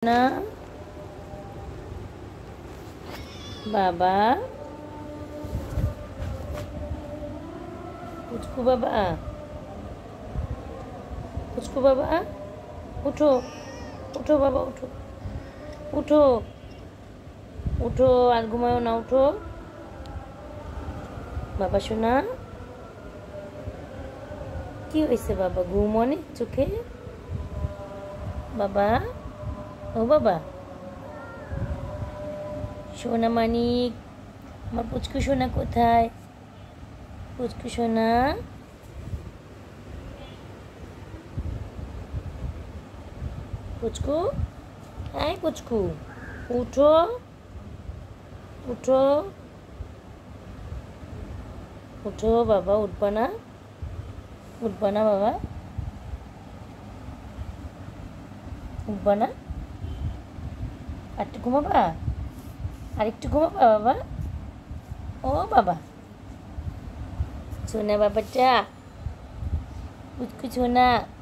ना बाबा पुचकू बाबा, पुचकू बाबा उठो, उठो बाबा उठो, उठो उठो আর ঘুমায়ও না, উঠো বাবা সোনা। কি হয়েছে বাবা, ঘুম অনেক চোখে বাবা? ও বাবা সোনা মানিক, আমার পুচকু সোনা কোথায়? পুচকু সোনা, পুচকু, হ্যাঁ পুচকু উঠো, উঠো উঠো বাবা, উঠবা না, উঠবা না বাবা, উঠবা না, আরেকটু ঘুমাবা, আরেকটু ঘুমাবা বাবা? ও বাবা সোনা বাবাটা, পুচকু সোনা।